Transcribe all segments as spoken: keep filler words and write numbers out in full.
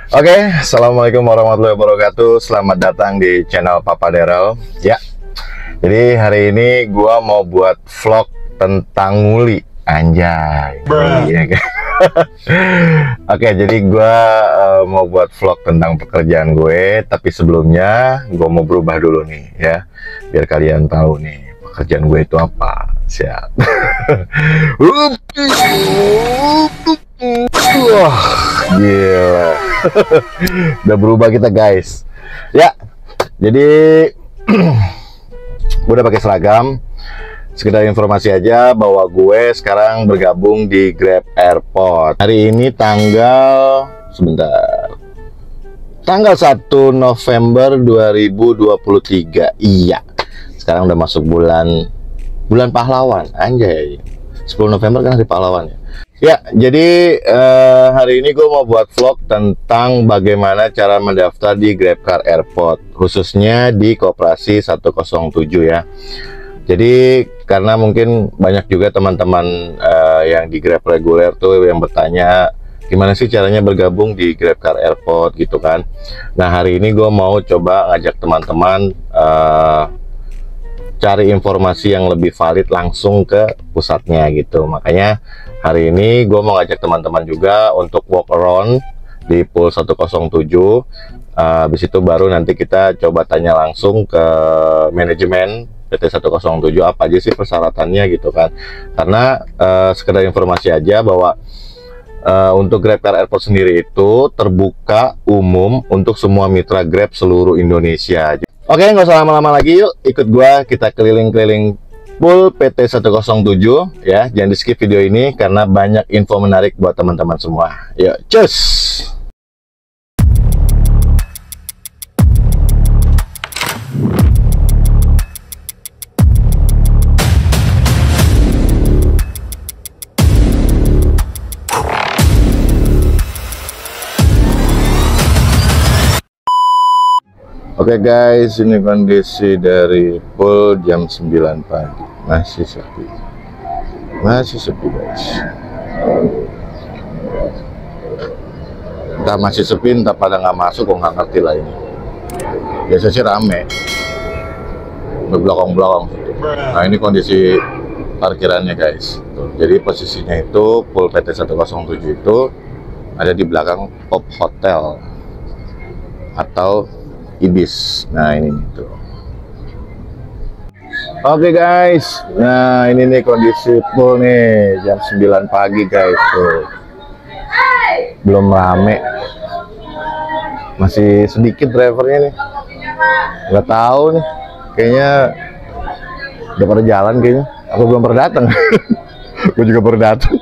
Oke, assalamualaikum warahmatullahi wabarakatuh. Selamat datang di channel Papa Daryl. Ya, jadi hari ini gua mau buat vlog tentang nguli, anjay. Nguli, ya kan? Oke, jadi gua uh, mau buat vlog tentang pekerjaan gue, tapi sebelumnya gua mau berubah dulu nih, ya, biar kalian tahu nih pekerjaan gue itu apa. Siap. Wah, gila. Udah berubah kita, guys. Ya, jadi gue udah pakai seragam. Sekedar informasi aja bahwa gue sekarang bergabung di Grab Airport. Hari ini tanggal sebentar. Tanggal satu November dua ribu dua puluh tiga. Iya. Sekarang udah masuk bulan bulan pahlawan, anjay. sepuluh November kan hari pahlawan ya. Ya, jadi eh, hari ini gue mau buat vlog tentang bagaimana cara mendaftar di GrabCar Airport, khususnya di Koperasi seratus tujuh ya. Jadi karena mungkin banyak juga teman-teman uh, yang di Grab reguler tuh yang bertanya gimana sih caranya bergabung di GrabCar Airport gitu kan. Nah, hari ini gue mau coba ngajak teman-teman uh, cari informasi yang lebih valid langsung ke pusatnya gitu. Makanya hari ini gue mau ngajak teman-teman juga untuk walk around di pool seratus tujuh. Uh, habis itu baru nanti kita coba tanya langsung ke manajemen P T seratus tujuh apa aja sih persyaratannya gitu kan. Karena uh, sekedar informasi aja bahwa uh, untuk GrabCar Airport sendiri itu terbuka umum untuk semua mitra Grab seluruh Indonesia. Oke, nggak usah lama-lama lagi, yuk ikut gua kita keliling-keliling pool P T seratus tujuh ya. Jangan di skip video ini karena banyak info menarik buat teman-teman semua. Yuk, cus! Oke guys, ini kondisi dari pool jam sembilan pagi. Masih sepi. Masih sepi guys. Entah masih sepi, entah pada nggak masuk, kok nggak ngerti lah ini. Biasa sih rame. Berbelakang-belakang. Nah, ini kondisi parkirannya guys. Tuh, jadi posisinya itu pool P T seratus tujuh itu ada di belakang Pop Hotel atau Ibis. Nah, ini nih tuh. Oke guys, nah ini nih kondisi pool nih jam sembilan pagi guys tuh. Belum rame, masih sedikit drivernya nih. Nggak tahu nih, kayaknya udah pada jalan kayaknya. Aku belum pernah datang. Gue juga baru datang.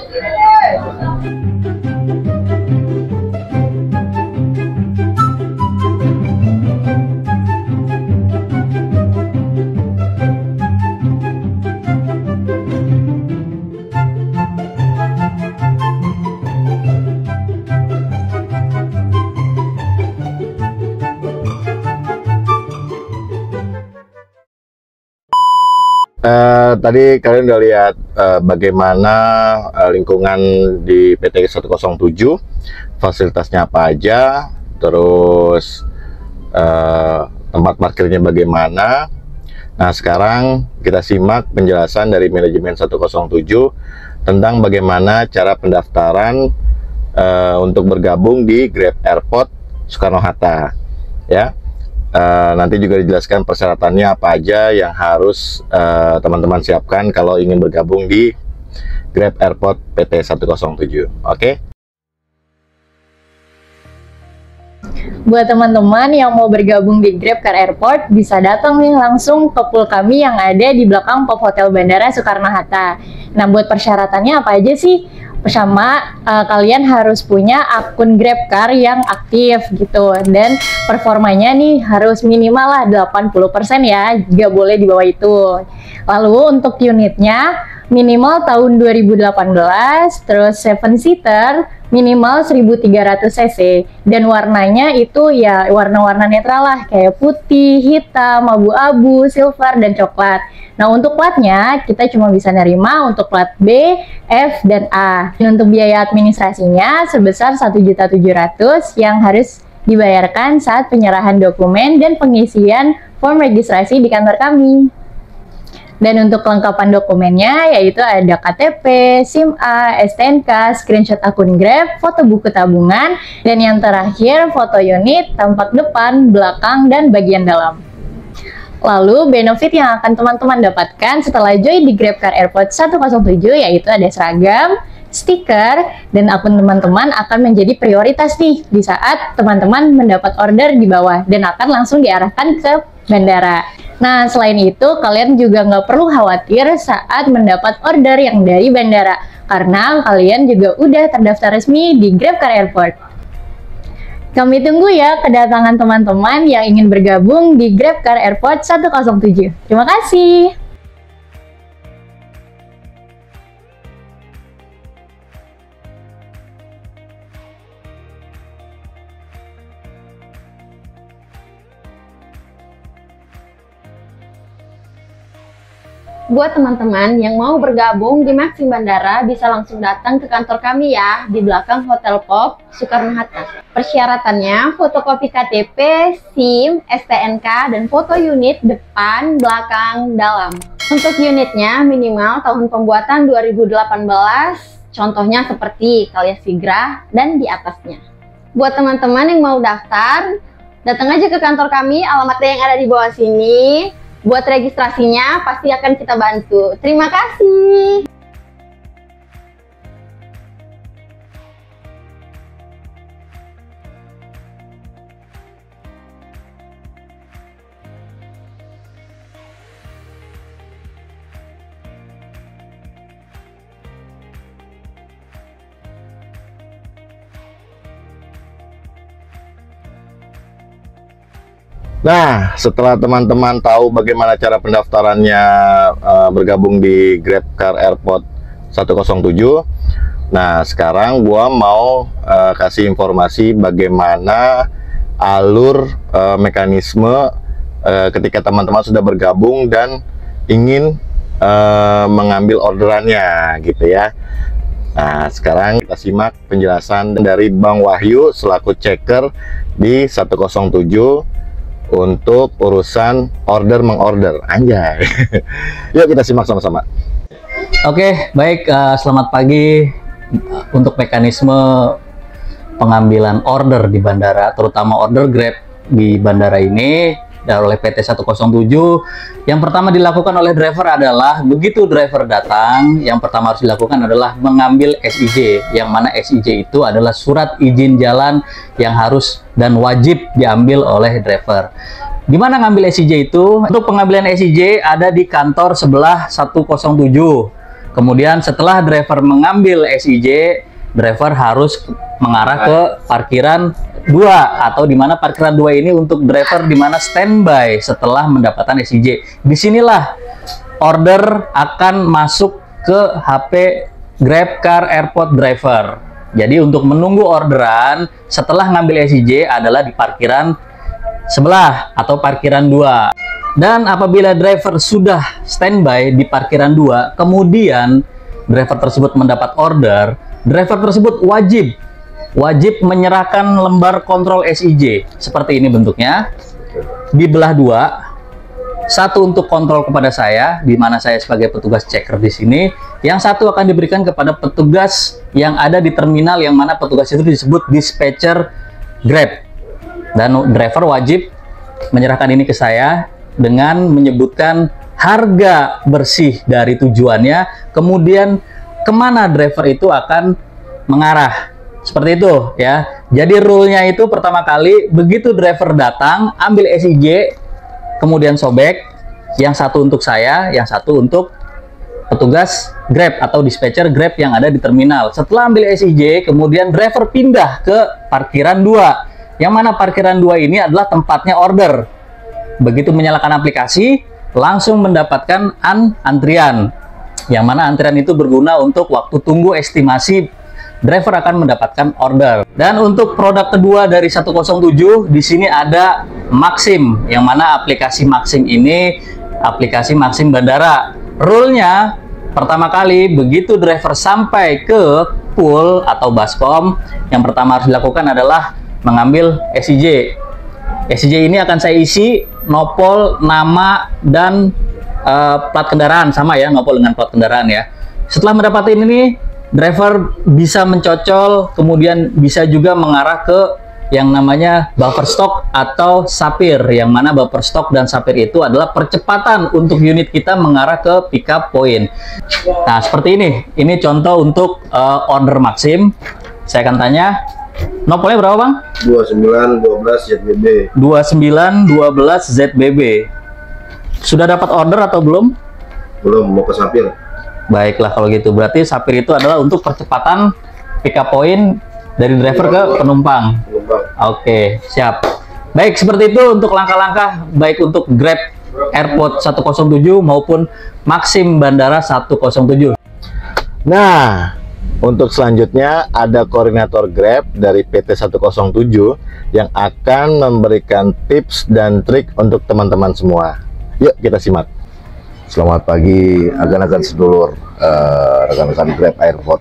Uh, tadi kalian udah lihat uh, bagaimana uh, lingkungan di P T seratus tujuh, fasilitasnya apa aja, terus uh, tempat parkirnya bagaimana. Nah, sekarang kita simak penjelasan dari manajemen seratus tujuh tentang bagaimana cara pendaftaran uh, untuk bergabung di Grab Airport Soekarno-Hatta ya. Uh, nanti juga dijelaskan persyaratannya apa aja yang harus teman-teman uh, siapkan kalau ingin bergabung di Grab Airport P T seratus tujuh. Oke? Okay? Buat teman-teman yang mau bergabung di GrabCar Airport, bisa datang nih langsung ke pool kami yang ada di belakang Pop Hotel Bandara Soekarno-Hatta. Nah, buat persyaratannya apa aja sih? Pertama, uh, kalian harus punya akun GrabCar yang aktif gitu, dan performanya nih harus minimal lah delapan puluh persen ya, nggak boleh di bawah itu. Lalu untuk unitnya minimal tahun dua ribu delapan belas, terus seven seater, minimal seribu tiga ratus cc, dan warnanya itu ya warna-warna netral lah, kayak putih, hitam, abu-abu, silver, dan coklat. Nah, untuk platnya kita cuma bisa nerima untuk plat B, F, dan A. Dan untuk biaya administrasinya sebesar satu juta tujuh ratus ribu yang harus dibayarkan saat penyerahan dokumen dan pengisian form registrasi di kantor kami. Dan untuk kelengkapan dokumennya yaitu ada K T P, SIM A, S T N K, screenshot akun Grab, foto buku tabungan, dan yang terakhir foto unit, tampak depan, belakang, dan bagian dalam. Lalu benefit yang akan teman-teman dapatkan setelah join di GrabCar Airport seratus tujuh yaitu ada seragam, stiker, dan akun teman-teman akan menjadi prioritas nih di saat teman-teman mendapat order di bawah dan akan langsung diarahkan ke bandara. Nah, selain itu, kalian juga nggak perlu khawatir saat mendapat order yang dari bandara, karena kalian juga udah terdaftar resmi di GrabCar Airport. Kami tunggu ya kedatangan teman-teman yang ingin bergabung di GrabCar Airport seratus tujuh. Terima kasih! Buat teman-teman yang mau bergabung di Maxim Bandara bisa langsung datang ke kantor kami ya di belakang Hotel Pop Soekarno-Hatta. Persyaratannya fotokopi K T P, SIM, S T N K, dan foto unit depan, belakang, dalam. Untuk unitnya minimal tahun pembuatan dua ribu delapan belas, contohnya seperti Kaliasigra dan di atasnya. Buat teman-teman yang mau daftar, datang aja ke kantor kami, alamatnya yang ada di bawah sini. Buat registrasinya pasti akan kita bantu. Terima kasih. Nah, setelah teman-teman tahu bagaimana cara pendaftarannya uh, bergabung di GrabCar Airport seratus tujuh, nah sekarang gua mau uh, kasih informasi bagaimana alur uh, mekanisme uh, ketika teman-teman sudah bergabung dan ingin uh, mengambil orderannya gitu ya. Nah, sekarang kita simak penjelasan dari Bang Wahyu selaku checker di seratus tujuh untuk urusan order mengorder, anjay. Yuk kita simak sama-sama. Oke, baik, uh, selamat pagi. Untuk mekanisme pengambilan order di bandara, terutama order Grab di bandara ini dan oleh P T seratus tujuh, yang pertama dilakukan oleh driver adalah begitu driver datang, yang pertama harus dilakukan adalah mengambil S I J, yang mana S I J itu adalah surat izin jalan yang harus dan wajib diambil oleh driver. Gimana ngambil S I J itu? Untuk pengambilan S I J ada di kantor sebelah seratus tujuh. Kemudian setelah driver mengambil S I J, driver harus mengarah ke parkiran dua, atau di mana parkiran dua ini untuk driver di mana standby setelah mendapatkan S I J. Disinilah order akan masuk ke H P GrabCar Airport driver. Jadi untuk menunggu orderan setelah ngambil S I J adalah di parkiran sebelah atau parkiran dua. Dan apabila driver sudah standby di parkiran dua, kemudian driver tersebut mendapat order, driver tersebut wajib wajib menyerahkan lembar kontrol S I J seperti ini bentuknya, dibelah dua, satu untuk kontrol kepada saya, di mana saya sebagai petugas checker di sini, yang satu akan diberikan kepada petugas yang ada di terminal, yang mana petugas itu disebut dispatcher Grab, dan driver wajib menyerahkan ini ke saya dengan menyebutkan harga bersih dari tujuannya, kemudian kemana driver itu akan mengarah. Seperti itu ya. Jadi rule-nya itu pertama kali begitu driver datang, ambil S I J, kemudian sobek, yang satu untuk saya, yang satu untuk petugas Grab atau dispatcher Grab yang ada di terminal. Setelah ambil S I J, kemudian driver pindah ke parkiran dua, yang mana parkiran dua ini adalah tempatnya order. Begitu menyalakan aplikasi, langsung mendapatkan an antrian, yang mana antrian itu berguna untuk waktu tunggu estimasi driver akan mendapatkan order. Dan untuk produk kedua dari seratus tujuh, di sini ada Maxim, yang mana aplikasi Maxim ini aplikasi Maxim Bandara. Rule-nya, pertama kali begitu driver sampai ke pool atau baskom, yang pertama harus dilakukan adalah mengambil S I J. S I J ini akan saya isi nopol, nama, dan uh, plat kendaraan, sama ya, nopol dengan plat kendaraan ya. Setelah mendapatkan ini, driver bisa mencocol, kemudian bisa juga mengarah ke yang namanya buffer stock atau sapir, yang mana buffer stock dan sapir itu adalah percepatan untuk unit kita mengarah ke pickup point. Nah, seperti ini. Ini contoh untuk uh, order Maxim. Saya akan tanya, nopolnya berapa, Bang? dua sembilan dua belas Z B B. dua sembilan dua belas Z B B. Sudah dapat order atau belum? Belum, mau ke sapir. Baiklah kalau gitu, berarti sapir itu adalah untuk percepatan pickup point dari driver ke penumpang. Penumpang. Oke, siap. Baik, seperti itu untuk langkah-langkah baik untuk Grab Airport seratus tujuh maupun Maxim Bandara seratus tujuh. Nah, untuk selanjutnya ada koordinator Grab dari P T seratus tujuh yang akan memberikan tips dan trik untuk teman-teman semua. Yuk kita simak. Selamat pagi rekan-rekan sedulur, rekan-rekan uh, Grab Airport.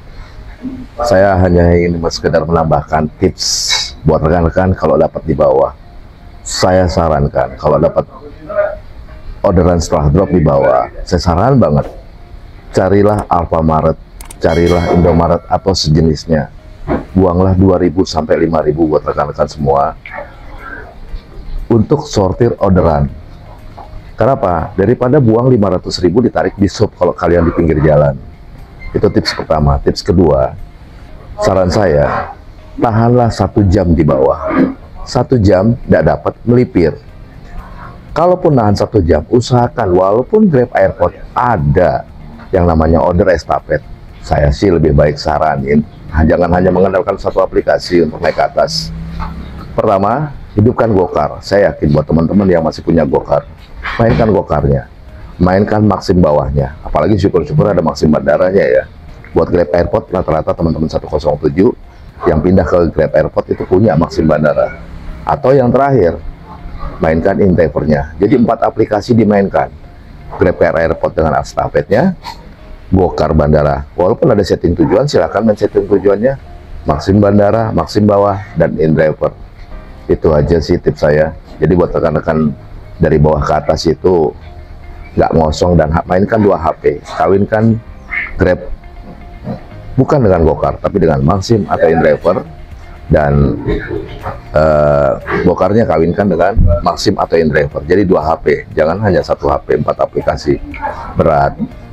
Saya hanya ingin sekedar menambahkan tips buat rekan-rekan kalau dapat di bawah. Saya sarankan kalau dapat orderan setelah drop di bawah, saya saran banget carilah Alfamaret, carilah Indomaret atau sejenisnya. Buanglah dua ribu sampai lima ribu buat rekan-rekan semua untuk sortir orderan. Kenapa? Daripada buang lima ratus ribu ditarik di sub kalau kalian di pinggir jalan. Itu tips pertama. Tips kedua, saran saya, tahanlah satu jam di bawah. Satu jam tidak dapat melipir. Kalaupun nahan satu jam, usahakan walaupun Grab Airport ada yang namanya order estafet. Saya sih lebih baik saranin, jangan hanya mengandalkan satu aplikasi untuk naik ke atas. Pertama, hidupkan Gokar. Saya yakin buat teman-teman yang masih punya Gokar, mainkan Gokarnya, mainkan Maxim bawahnya. Apalagi syukur-syukur ada Maxim Bandaranya ya. Buat Grab Airport, rata-rata teman-teman seratus tujuh yang pindah ke Grab Airport itu punya Maxim Bandara. Atau yang terakhir, mainkan InDriver-nya. Jadi empat aplikasi dimainkan. Grab Airport dengan estafetnya, Gokar Bandara. Walaupun ada setting tujuan, silakan main setting tujuannya. Maxim Bandara, Maxim bawah, dan InDriver. Itu aja sih tips saya. Jadi buat rekan-rekan dari bawah ke atas itu nggak ngosong dan mainkan dua H P, kawinkan Grab bukan dengan Gokar tapi dengan Maxim atau InDriver, dan uh, Gokarnya kawinkan dengan Maxim atau InDriver. Jadi dua H P, jangan hanya satu H P, empat aplikasi, berat.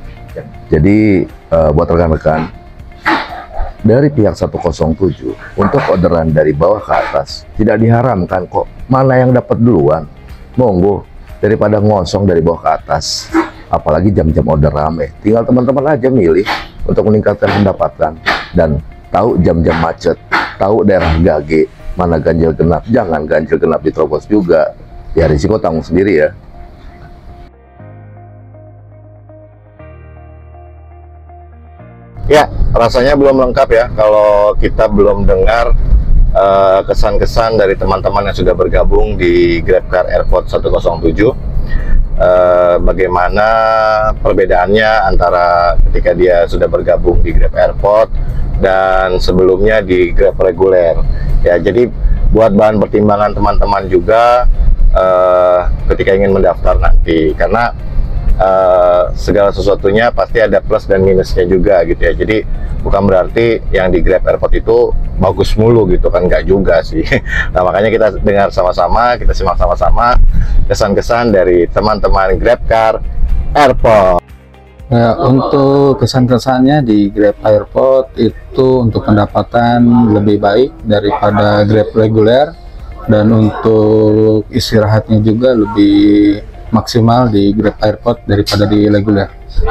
Jadi uh, buat rekan-rekan dari pihak seratus tujuh untuk orderan dari bawah ke atas tidak diharamkan kok, mana yang dapat duluan monggo, daripada ngosong dari bawah ke atas. Apalagi jam-jam order rame, tinggal teman-teman aja milih untuk meningkatkan pendapatan dan tahu jam-jam macet, tahu daerah gage, mana ganjil genap. Jangan ganjil genap diterobos juga, ya risiko tanggung sendiri ya. Ya, rasanya belum lengkap ya kalau kita belum dengar kesan-kesan uh, dari teman-teman yang sudah bergabung di GrabCar Airport seratus tujuh. Uh, bagaimana perbedaannya antara ketika dia sudah bergabung di Grab Airport dan sebelumnya di Grab reguler. Ya, jadi buat bahan pertimbangan teman-teman juga uh, ketika ingin mendaftar nanti, karena Uh, segala sesuatunya pasti ada plus dan minusnya juga gitu ya. Jadi bukan berarti yang di Grab Airport itu bagus mulu gitu kan, nggak juga sih. Nah makanya kita dengar sama-sama, kita simak sama-sama kesan-kesan dari teman-teman GrabCar Airport. Nah, untuk kesan-kesannya di Grab Airport itu untuk pendapatan lebih baik daripada Grab reguler, dan untuk istirahatnya juga lebih maksimal di Grab Airport daripada di reguler.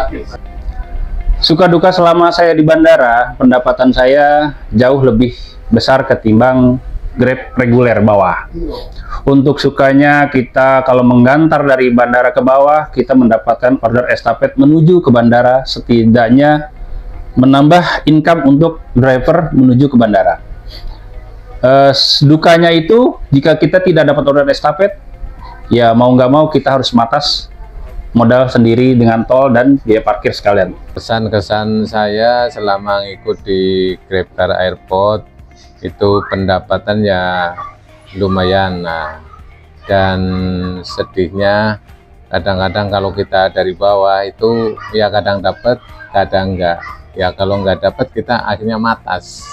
Suka duka selama saya di bandara, pendapatan saya jauh lebih besar ketimbang Grab reguler bawah. Untuk sukanya, kita kalau menggantar dari bandara ke bawah, kita mendapatkan order estafet menuju ke bandara setidaknya menambah income untuk driver menuju ke bandara. Uh, dukanya itu jika kita tidak dapat order estafet, ya mau nggak mau kita harus matas modal sendiri dengan tol dan biaya parkir sekalian. Kesan-kesan saya selama ngikut di GrabCar Airport itu pendapatan ya lumayan, nah, dan sedihnya kadang-kadang kalau kita dari bawah itu ya kadang dapat, kadang enggak. Ya kalau nggak dapat kita akhirnya matas.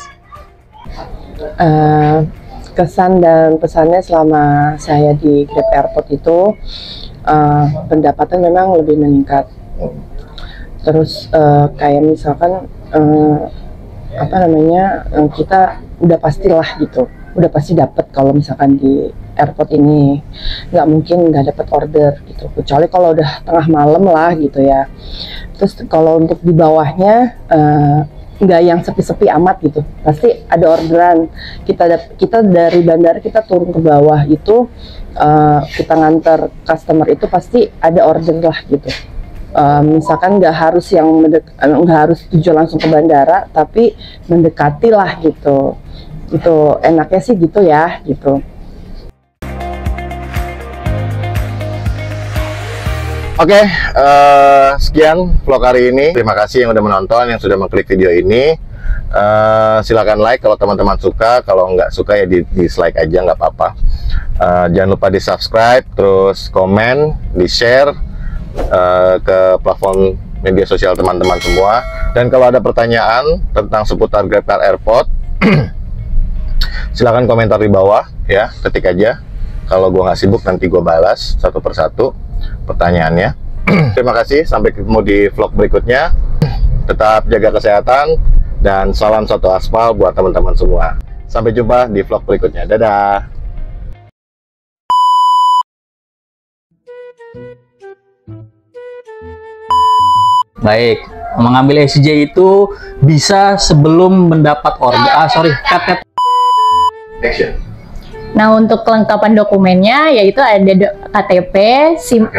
Uh, kesan dan pesannya selama saya di Grab Airport itu uh, pendapatan memang lebih meningkat. Terus uh, kayak misalkan uh, apa namanya uh, kita udah pastilah gitu, udah pasti dapat kalau misalkan di airport ini, nggak mungkin nggak dapat order gitu, kecuali kalau udah tengah malam lah gitu ya. Terus kalau untuk di bawahnya uh, nggak yang sepi-sepi amat gitu, pasti ada orderan. Kita kita dari bandara kita turun ke bawah itu uh, kita nganter customer itu pasti ada order lah gitu. Uh, misalkan nggak harus yang nggak harus tujuan langsung ke bandara, tapi mendekati lah gitu. Itu enaknya sih gitu ya gitu. Oke, okay, uh, sekian vlog hari ini. Terima kasih yang udah menonton, yang sudah mengklik video ini. Uh, silakan like kalau teman-teman suka, kalau nggak suka ya di dislike aja, nggak apa-apa. Uh, jangan lupa di subscribe, terus komen, di share uh, ke platform media sosial teman-teman semua. Dan kalau ada pertanyaan tentang seputar GrabCar Airport, silakan komentar di bawah ya, ketik aja. Kalau gua nggak sibuk nanti gua balas satu persatu pertanyaannya. Terima kasih, sampai ketemu di vlog berikutnya. Tetap jaga kesehatan dan salam satu aspal buat teman-teman semua. Sampai jumpa di vlog berikutnya. Dadah. Baik, mengambil S J itu bisa sebelum mendapat order. Ah, sorry, cut cut. Action. Nah, untuk kelengkapan dokumennya yaitu ada K T P, SIM.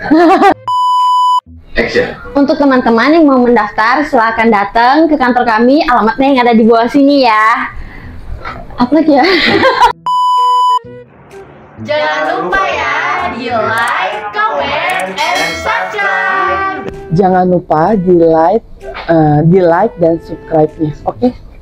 Action. Untuk teman-teman yang mau mendaftar, silakan datang ke kantor kami. Alamatnya yang ada di bawah sini ya. Apa lagi ya? Jangan lupa ya di like, comment, and subscribe. Jangan lupa di like, uh, di like dan subscribe-nya. Oke? Okay?